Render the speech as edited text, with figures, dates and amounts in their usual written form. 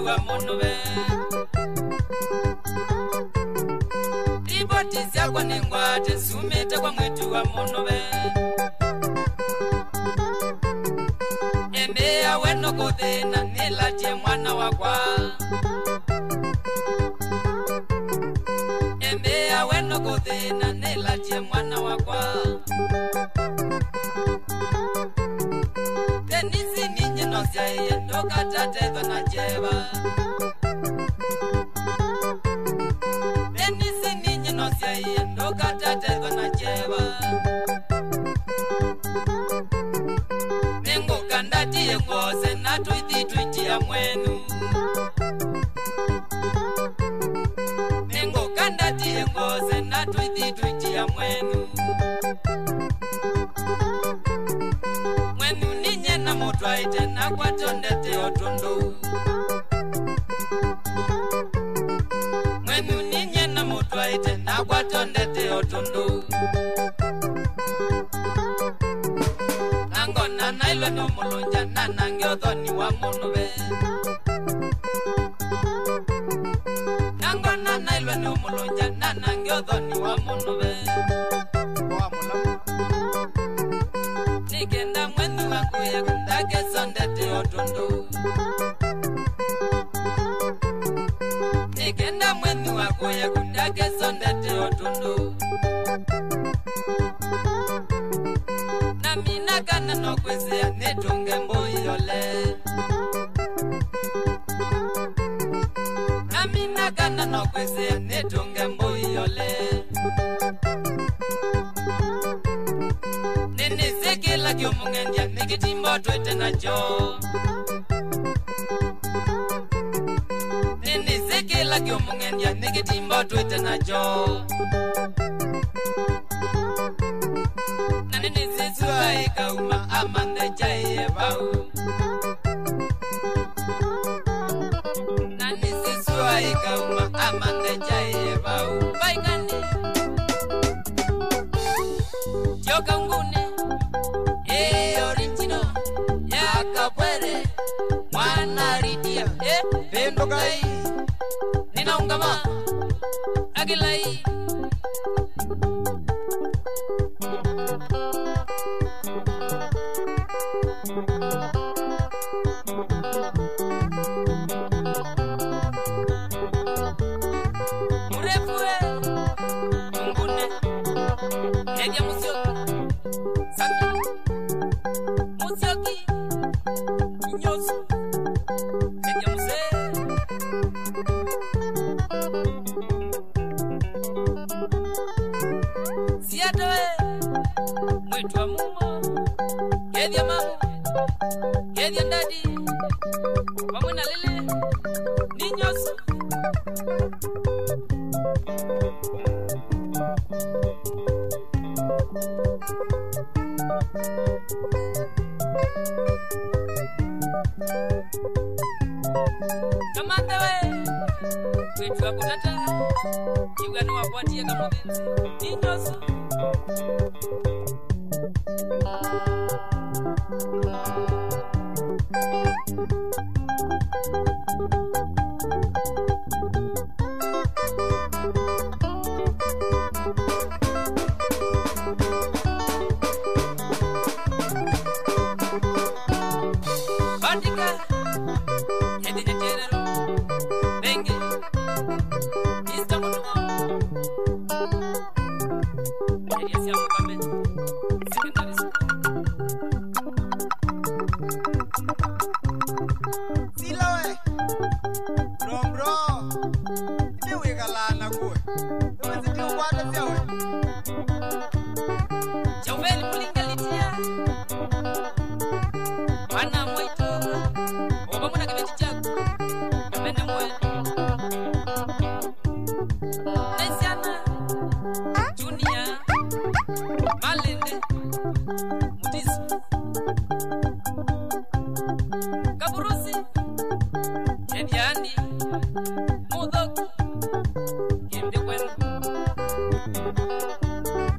wa monove ripoti zyakwa nengwate sumete kwa mwetu wa monove embea weno kothina nilatie mwana wakwa embea weno kothina nilatie mwana wakwa tenisi ninye nosyaie ndokatatethwa na jeva tenisi ninye nosyaie ndokatatethwa na jeva nenguka ndatie ngose natwithitwitia mwenu nenguka ndatie ngose natwithitwitia mwenu mwenu ninye na mutwaite nakwatondete otundu mwenu ninye na mutwaite nakwatondete otundu nangona nailwe no mulunja nanange othoni wa monove nangona nailwe no mulunja nanange othoni wa monove nikenda mwenu wakuye kundake sondete otundu nikenda mwenu wakuye kundake sondete otundu na mina kana nokwezea netunge mboyole na mina kana nokwezea netunge mboyole nene sekela kyo mungendia nekitimbo twete nacho nene sekela kyo mungendia nekitimbo twete nacho nene zizua ikauma amande jaye bau nene zizua ikauma amande jaye bau baikani joka ngune original ya kapwere mwana ridia pendo kai ninaungama agilai murefue ngune nedia musio sami musioki inyosu nedia muse siatoe mwitwa mumo kedia mamu kedia ndadi wamwena lele ninyosu kamandewe witwa kutata yugani wakwatia kamudenzi ninyosu bandika hedine terero benge istamutumo eliasia mukame secondary school silawe bro ni wigalana kuwe wazidi ukwata siawe chauveli mulingalitia wana mwaito wabamuna kibeti chako amene mwe nesiana junior malende mutisu kaburusi ediandi mudhoku kembe kwenu